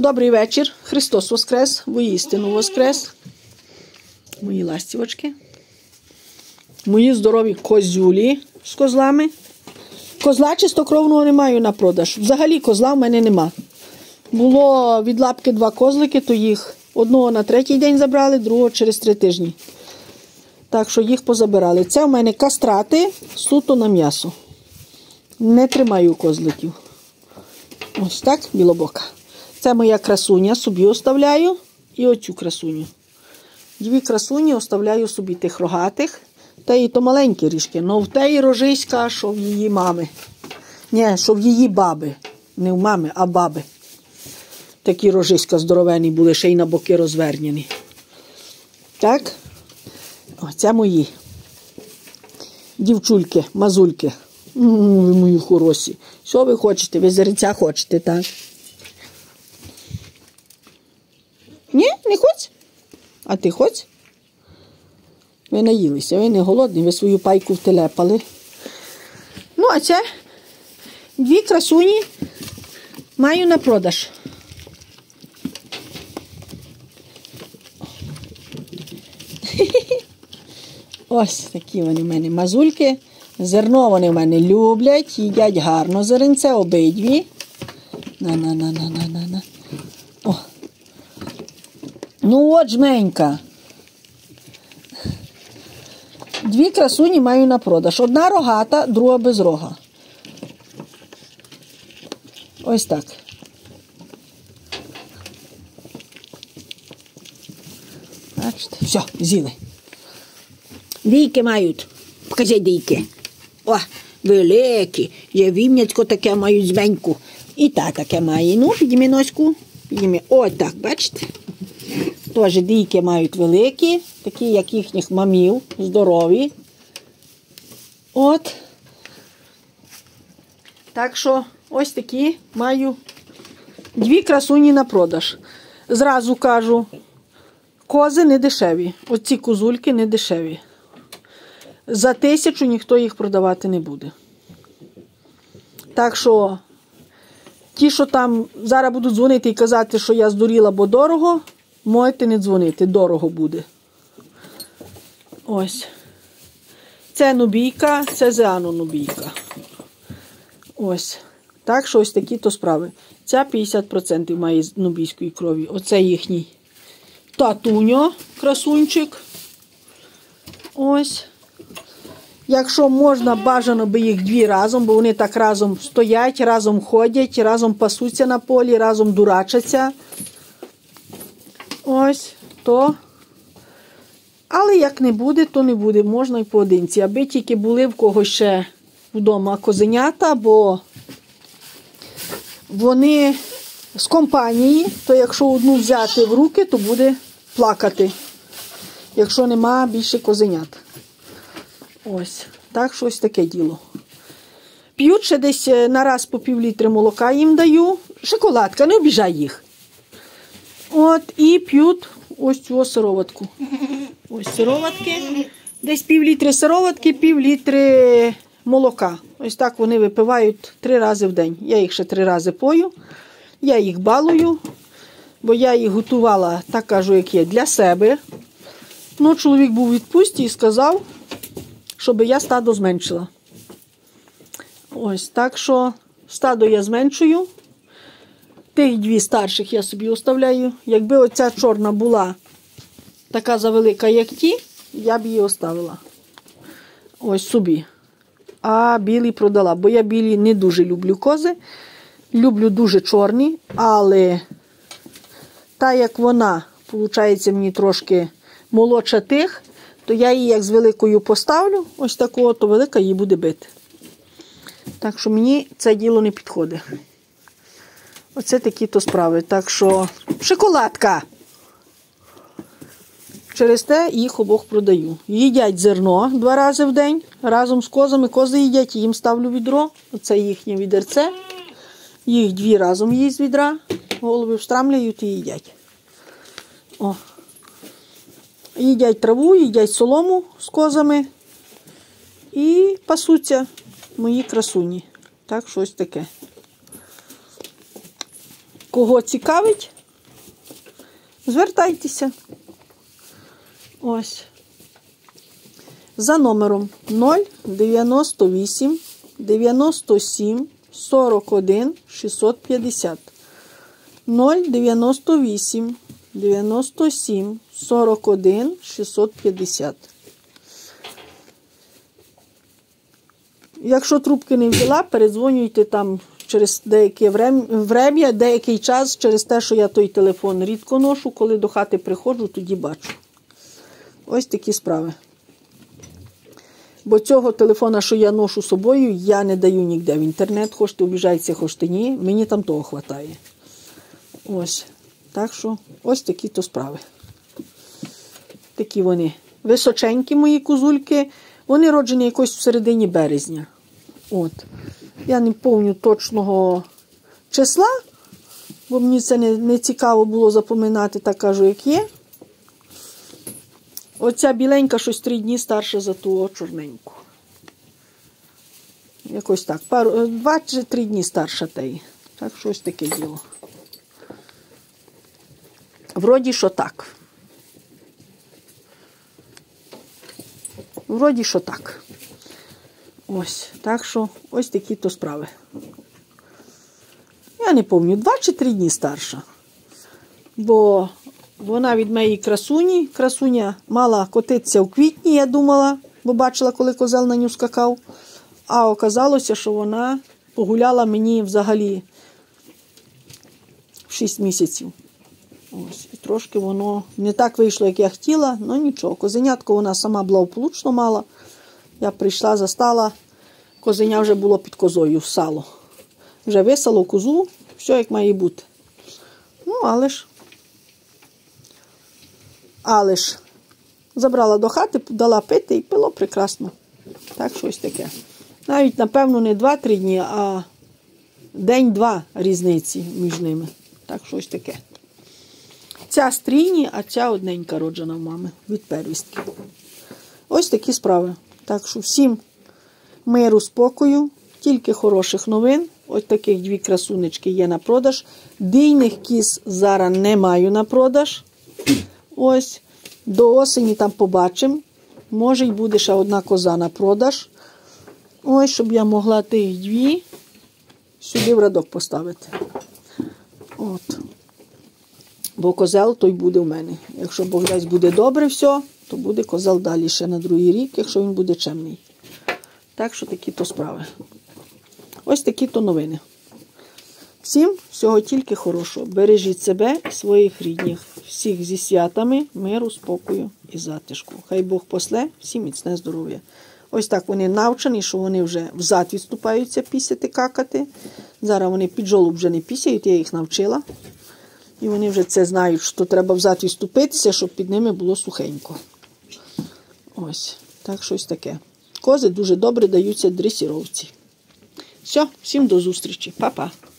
Добрий вечір. Христос воскрес, воістину воскрес. Мої ластівочки. Мої здорові козюлі з козлами. Козла чистокровного не маю на продаж. Взагалі козла в мене нема. Було від лапки 2 козлики, то їх одного на 3-й день забрали, другого через 3 тижні. Так що їх позабирали. Це в мене кастрати суто на м'ясо. Не тримаю козликів. Ось так, білобока. Це моя красуня, собі оставляю. І оцю красуню. 2 красуні оставляю собі тих рогатих. Та і то маленькі ріжки. Но в теї рожиська, що в її мами. Ні, що в її баби. Не в мами, а баби. Такі рожиська здоровені були, ще й на боки розвернені. Так. Оце мої. Дівчульки, мазульки. Ви мої хороші. Що ви хочете? Ви зерця хочете, так? Ні, не хочеш? А ти хочеш? Ви наїлися, ви не голодні, ви свою пайку втелепали. Ну, а це 2 красуні маю на продаж. Ось такі вони в мене мазульки. Зерно вони в мене люблять, їдять гарно зеренце, обидві. На. О. Ну от жменька. 2 красуні маю на продаж. Одна рогата, друга без рога. Ось так. Бачите? Все, з'їли. Дійки мають. Покажіть дійки. О, великі. Є вім'ятко таке мають жменьку. І та таке має. Ну, підійми носку. Підійми. Ось так, бачите? Теж дійки мають великі, такі, як їхніх мамів, здорові. От. Так що, ось такі маю 2 красуні на продаж. Зразу кажу, кози не дешеві. Оці козульки не дешеві. За 1000 ніхто їх продавати не буде. Так що, ті, що там зараз будуть дзвонити і казати, що я здуріла, бо дорого, можете не дзвонити, дорого буде. Ось. Це нубійка, це зеано-нубійка. Ось. Так що ось такі-то справи. Ця 50% має нубійської крові. Оце їхній татуньо, красунчик. Ось. Якщо можна, бажано би їх 2 разом, бо вони так разом стоять, разом ходять, разом пасуться на полі, разом дурачаться. Ось, то. Але як не буде, то не буде. Можна і поодинці. Аби тільки були в когось ще вдома козенята, бо вони з компанії, то якщо одну взяти в руки, то буде плакати. Якщо нема більше козенят. Ось. Так що ось таке діло. П'ють ще десь на раз по пів-літри молока їм даю. Шоколадка, не обіжай їх. От, і п'ють ось цю сироватку. Ось сироватки. Десь пів-літри сироватки, пів-літри молока. Ось так вони випивають 3 рази в день. Я їх ще 3 рази пою. Я їх балую, бо я їх готувала, так кажу, як є, для себе. Ну, чоловік був у відпустці і сказав, щоб я стадо зменшила. Ось, так що стадо я зменшую. Тих 2 старших я собі оставляю. Якби оця чорна була така завелика, як ті, я б її оставила. Ось собі. А білі продала, бо я білі не дуже люблю кози. Люблю дуже чорні, але та як вона, виходить, мені трошки молодша тих, то я її як з великою поставлю, ось такого, то велика її буде бити. Так що мені це діло не підходить. Оце такі-то справи. Так що, шоколадка! Через те їх обох продаю. Їдять зерно 2 рази в день, разом з козами. Кози їдять, їм ставлю відро. Оце їхнє відерце. Їх 2 разом їсть з відра. Голови встрамляють і їдять. О. Їдять траву, їдять солому з козами. І пасуться мої красуні. Так, щось таке. Кого цікавить, звертайтеся. Ось. За номером 098 97 41 650. 098 97 41 650. Якщо трубки не взяла, передзвонюйте там через деякий час, через те, що я той телефон рідко ношу, коли до хати приходжу, тоді бачу. Ось такі справи. Бо цього телефона, що я ношу з собою, я не даю ніде в інтернет, хочете обіжайтеся, хочете ні, мені там того вистачає. Ось. Так що, ось такі-то справи. Такі вони височенькі мої козульки. Вони роджені якось в середині березня. От. Я не пам'ятаю точного числа, бо мені це не цікаво було запам'ятати, так кажу, як є. Оця біленька щось 3 дні старша за ту чорненьку. Якось так. 2 чи 3 дні старша теї. Так, щось таке діло. Вроді, що так. Вроді, що так. Ось. Так що, ось такі-то справи. Я не пам'ятаю, 2 чи 3 дні старша. Бо вона від моєї красуні. Красуня мала котитися в квітні, я думала, бо бачила, коли козел на ню скакав. А оказалося, що вона погуляла мені взагалі 6 місяців. Ось. І трошки воно не так вийшло, як я хотіла, але нічого. Козенятко вона сама благополучно мала. Я прийшла, застала, козеня вже було під козою, сало. Вже висало козу, все як має бути. Ну, але ж забрала до хати, дала пити і пило прекрасно. Так, щось таке. Навіть, напевно, не 2-3 дні, а день-два різниці між ними. Так, щось таке. Ця стрійні, а ця одненька роджена в мами від первістки. Ось такі справи. Так що всім миру, спокою, тільки хороших новин. Ось таких 2 красунечки є на продаж. Дійних кіз зараз не маю на продаж. Ось. До осені там побачимо. Може й буде ще 1 коза на продаж. Ось, щоб я могла тих 2 сюди в рядок поставити. От. Бо козел той буде в мене. Якщо Бог дасть буде добре все, то буде козел далі ще на другий рік, якщо він буде чемний. Так що такі-то справи. Ось такі-то новини. Всім всього тільки хорошого. Бережіть себе і своїх рідних. Всіх зі святами, миру, спокою і затишку. Хай Бог после, всім міцне здоров'я. Ось так вони навчені, що вони вже взад відступаються пісяти, какати. Зараз вони під жолоб вже не пісяють, я їх навчила. І вони вже це знають, що треба взад відступитися, щоб під ними було сухенько. Ось, так щось таке. Кози дуже добре даються дресіровці. Все, всім до зустрічі. Па-па.